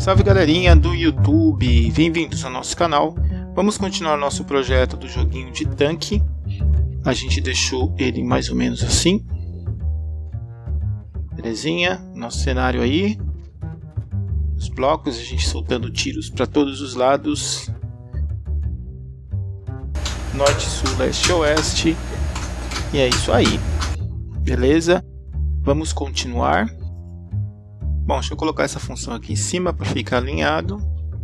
Salve galerinha do YouTube, bem-vindos ao nosso canal. Vamos continuar nosso projeto do joguinho de tanque. A gente deixou ele mais ou menos assim. Belezinha, nosso cenário aí. Os blocos, a gente soltando tiros para todos os lados. Norte, sul, leste, oeste. E é isso aí. Beleza? Vamos continuar. Bom, deixa eu colocar essa função aqui em cima para ficar alinhado.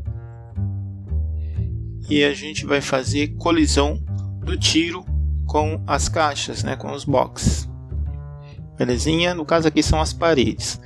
E a gente vai fazer colisão do tiro com as caixas, né, com os boxes. Belezinha? No caso aqui são as paredes.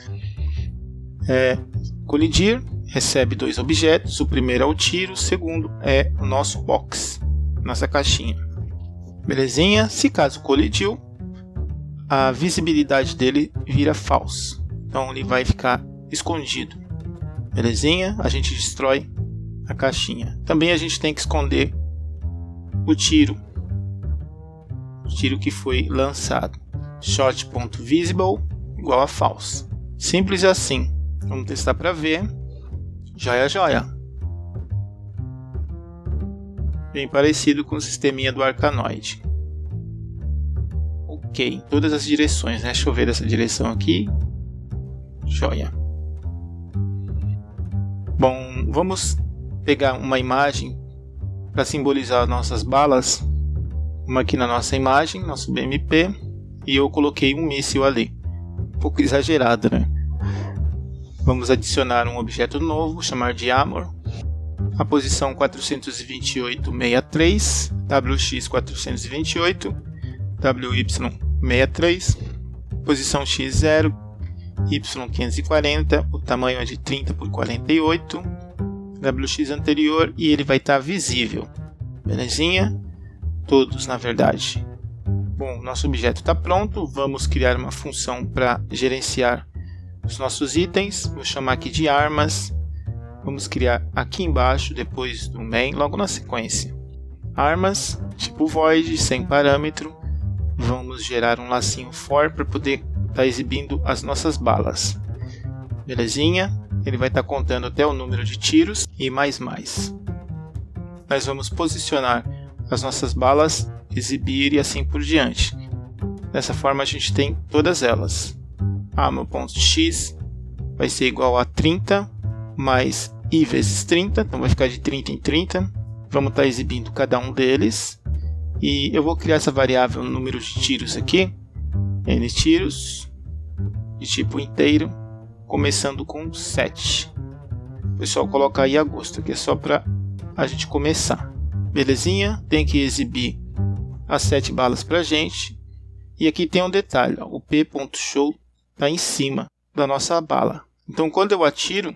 Colidir, recebe dois objetos. O primeiro é o tiro, o segundo é o nosso box, nossa caixinha. Belezinha? Se caso colidiu, a visibilidade dele vira false. Então ele vai ficar escondido. Belezinha? A gente destrói a caixinha. Também a gente tem que esconder o tiro. O tiro que foi lançado. Shot.visible igual a false. Simples assim. Vamos testar para ver. Joia, joia. Bem parecido com o sisteminha do Arkanoid. Ok, todas as direções, né? Deixa eu ver essa direção aqui. Joia. Bom, vamos pegar uma imagem para simbolizar nossas balas. Uma aqui na nossa imagem, nosso BMP. E eu coloquei um míssil ali. Um pouco exagerado, né? Vamos adicionar um objeto novo, chamar de Armor. A posição 428.63, WX 428, WY 63, posição X0, Y 540, o tamanho é de 30 por 48, WX anterior e ele vai estar visível. Belezinha? Todos, na verdade. Bom, nosso objeto está pronto, vamos criar uma função para gerenciar os nossos itens. Vou chamar aqui de armas. Vamos criar aqui embaixo, depois do main, logo na sequência. Armas, tipo void, sem parâmetro. Vamos gerar um lacinho for para poder estar exibindo as nossas balas. Belezinha? Ele vai estar contando até o número de tiros e mais. Nós vamos posicionar as nossas balas, exibir e assim por diante. Dessa forma a gente tem todas elas. Armor.x vai ser igual a 30 mais i vezes 30, então vai ficar de 30 em 30. Vamos estar exibindo cada um deles. E eu vou criar essa variável número de tiros aqui. N tiros, de tipo inteiro, começando com 7. O pessoal coloca aí agosto, que é só para a gente começar. Belezinha? Tem que exibir as 7 balas para a gente. E aqui tem um detalhe, ó, o p.show está em cima da nossa bala. Então quando eu atiro,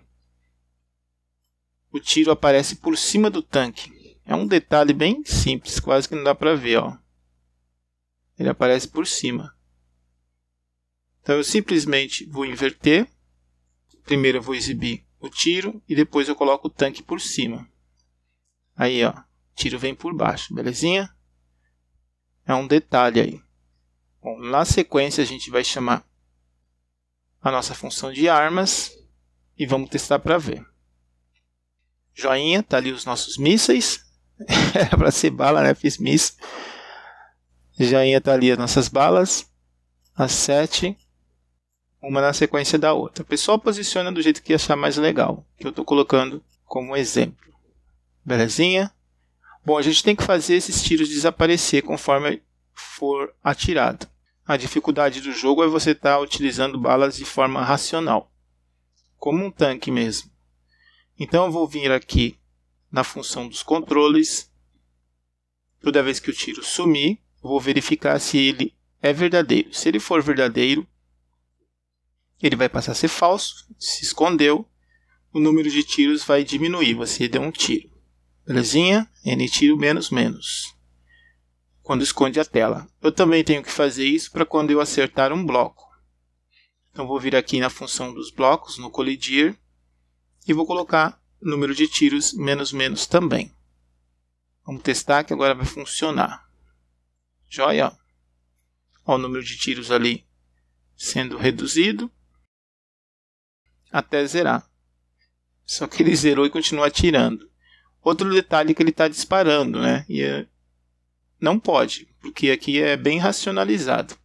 o tiro aparece por cima do tanque. É um detalhe bem simples, quase que não dá para ver. Ó. Ele aparece por cima. Então eu simplesmente vou inverter. Primeiro eu vou exibir o tiro e depois eu coloco o tanque por cima. Aí, ó, o tiro vem por baixo, belezinha? É um detalhe aí. Bom, na sequência a gente vai chamar a nossa função de armas e vamos testar para ver. Joinha, tá ali os nossos mísseis. Era para ser bala, né? Fiz míssil. Joinha, tá ali as nossas balas. As 7. Uma na sequência da outra. O pessoal posiciona do jeito que achar mais legal. Que eu estou colocando como exemplo. Belezinha? Bom, a gente tem que fazer esses tiros desaparecer conforme for atirado. A dificuldade do jogo é você estar utilizando balas de forma racional. Como um tanque mesmo. Então eu vou vir aqui na função dos controles. Toda vez que o tiro sumir, eu vou verificar se ele é verdadeiro. Se ele for verdadeiro, ele vai passar a ser falso. Se escondeu, o número de tiros vai diminuir. Você deu um tiro. Belezinha? N tiro menos menos. Quando esconde a tela. Eu também tenho que fazer isso para quando eu acertar um bloco. Então vou vir aqui na função dos blocos, no colidir. E vou colocar o número de tiros menos menos também. Vamos testar que agora vai funcionar. Joia. Olha o número de tiros ali sendo reduzido até zerar. Só que ele zerou e continua atirando. Outro detalhe é que ele está disparando, né? E não pode, porque aqui é bem racionalizado.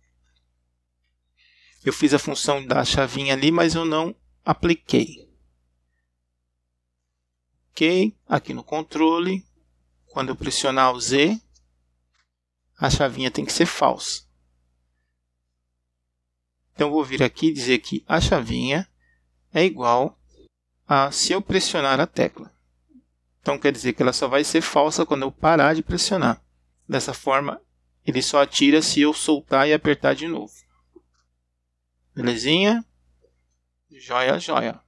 Eu fiz a função da chavinha ali, mas eu não apliquei. Ok, aqui no controle, quando eu pressionar o Z, a chavinha tem que ser falsa. Então eu vou vir aqui e dizer que a chavinha é igual a se eu pressionar a tecla. Então quer dizer que ela só vai ser falsa quando eu parar de pressionar. Dessa forma, ele só atira se eu soltar e apertar de novo. Belezinha? Joia, joia.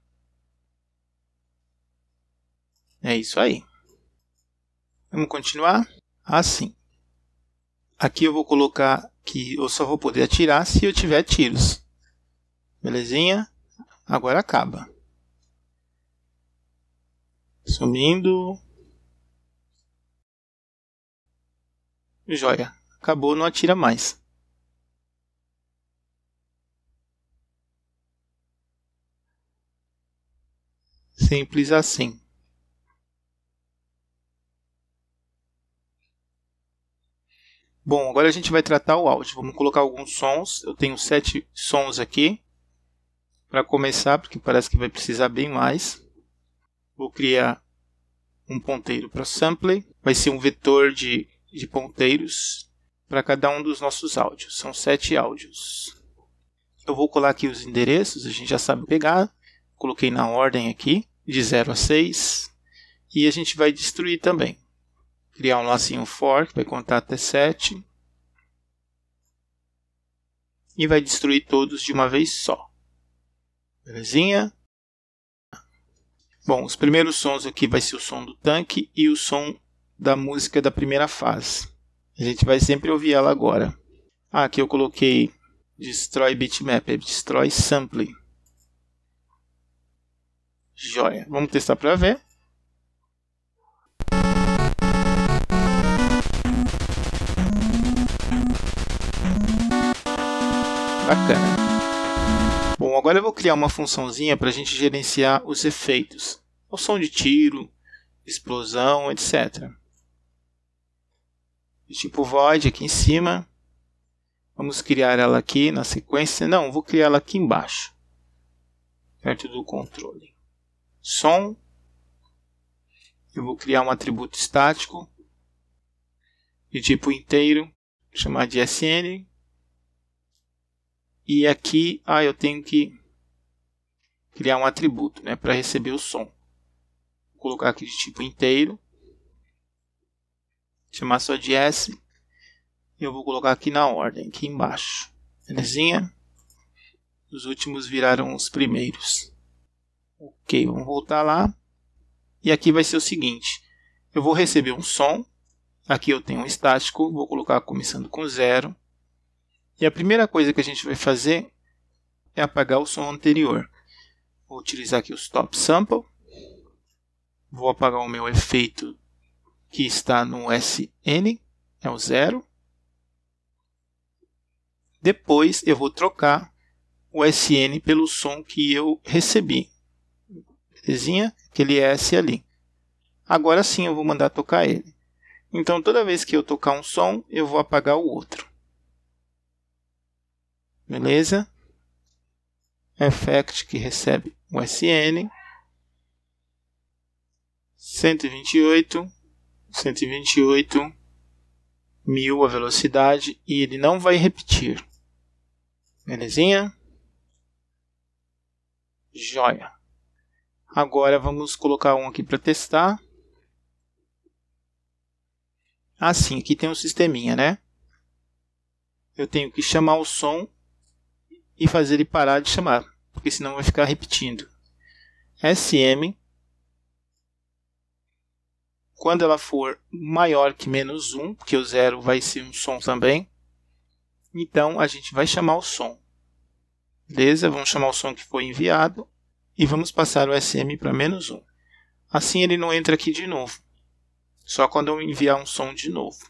É isso aí. Vamos continuar? Assim. Aqui eu vou colocar que eu só vou poder atirar se eu tiver tiros. Belezinha? Agora acaba. Sumindo. Joia. Acabou, não atira mais. Simples assim. Bom, agora a gente vai tratar o áudio. Vamos colocar alguns sons. Eu tenho 7 sons aqui. Para começar, porque parece que vai precisar bem mais. Vou criar um ponteiro para sample. Vai ser um vetor de ponteiros para cada um dos nossos áudios. São 7 áudios. Eu vou colar aqui os endereços, a gente já sabe pegar. Coloquei na ordem aqui, de 0 a 6. E a gente vai destruir também. Criar um lacinho for, que vai contar até 7. E vai destruir todos de uma vez só. Belezinha? Bom, os primeiros sons aqui vai ser o som do tanque e o som da música da primeira fase. A gente vai sempre ouvir ela agora. Aqui eu coloquei Destroy Bitmap, é Destroy Sample. Joia. Vamos testar para ver. Bacana. Bom, agora eu vou criar uma funçãozinha para a gente gerenciar os efeitos. O som de tiro, explosão, etc. Tipo void aqui em cima. Vamos criar ela aqui na sequência. Não, vou criar ela aqui embaixo. Perto do controle. Som. Eu vou criar um atributo estático. De tipo inteiro. Chamar de SN. E aqui eu tenho que criar um atributo, né, para receber o som. Vou colocar aqui de tipo inteiro. Chamar só de S. E eu vou colocar aqui na ordem, aqui embaixo. Belezinha? Os últimos viraram os primeiros. Ok, vamos voltar lá. E aqui vai ser o seguinte. Eu vou receber um som. Aqui eu tenho um estático. Vou colocar começando com 0. E a primeira coisa que a gente vai fazer é apagar o som anterior. Vou utilizar aqui o Stop Sample. Vou apagar o meu efeito que está no SN, é o 0. Depois eu vou trocar o SN pelo som que eu recebi. Belezinha? Aquele S ali. Agora sim eu vou mandar tocar ele. Então toda vez que eu tocar um som, eu vou apagar o outro. Beleza? Effect que recebe o SN. 128, 128, 1000 a velocidade e ele não vai repetir. Belezinha? Joia. Agora vamos colocar um aqui para testar. Assim, aqui tem um sisteminha, né? Eu tenho que chamar o som e fazer ele parar de chamar, porque senão vai ficar repetindo. SM, quando ela for maior que menos 1, porque o 0 vai ser um som também, então a gente vai chamar o som. Beleza? Vamos chamar o som que foi enviado e vamos passar o SM para menos 1. Assim ele não entra aqui de novo, só quando eu enviar um som de novo.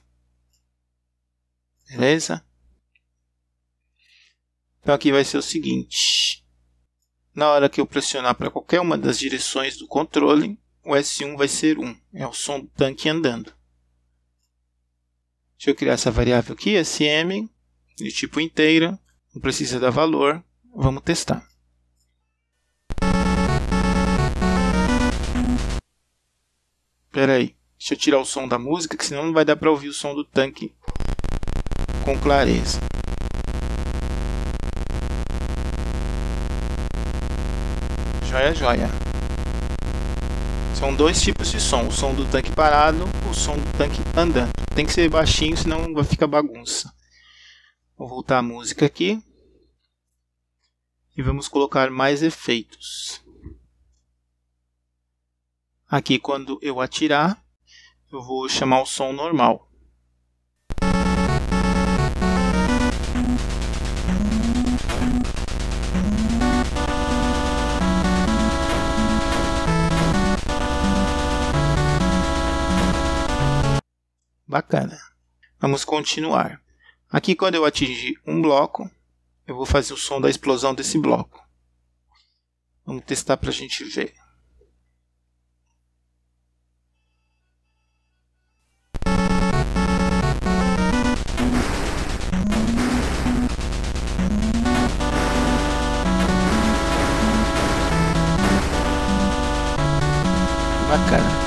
Beleza? Então aqui vai ser o seguinte. Na hora que eu pressionar para qualquer uma das direções do controle, o S1 vai ser 1. É o som do tanque andando. Deixa eu criar essa variável aqui, SM, de tipo inteira. Não precisa dar valor. Vamos testar. Espera aí. Deixa eu tirar o som da música, que senão não vai dar para ouvir o som do tanque com clareza. Joia, joia. São dois tipos de som. O som do tanque parado, o som do tanque andando. Tem que ser baixinho, senão vai ficar bagunça. Vou voltar a música aqui. E vamos colocar mais efeitos. Aqui, quando eu atirar, eu vou chamar o som normal. Bacana. Vamos continuar. Aqui, quando eu atingir um bloco, eu vou fazer o som da explosão desse bloco. Vamos testar para a gente ver. Bacana.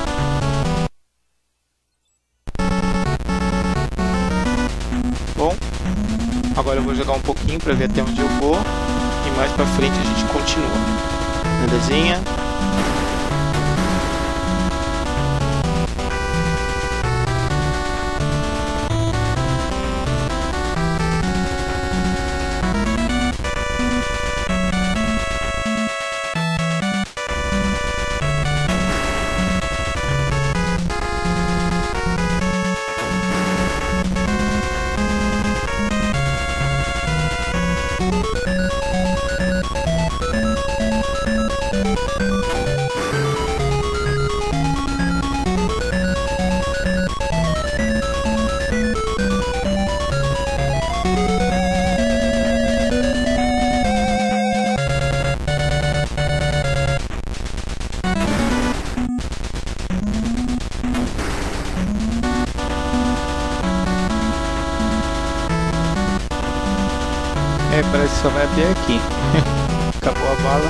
Bom, agora eu vou jogar um pouquinho para ver até onde eu vou e mais para frente a gente continua. Belezinha? Parece que só vai até aqui. Acabou a bala.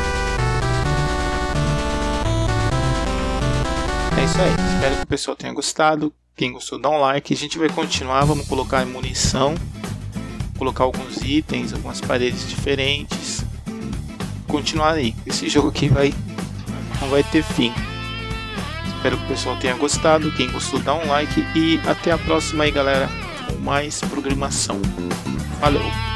É isso aí. Espero que o pessoal tenha gostado. Quem gostou, dá um like. A gente vai continuar. Vamos colocar munição. Colocar alguns itens, algumas paredes diferentes. Continuar aí. Esse jogo aqui não vai ter fim. Espero que o pessoal tenha gostado. Quem gostou, dá um like. E até a próxima aí, galera. Com mais programação. Valeu!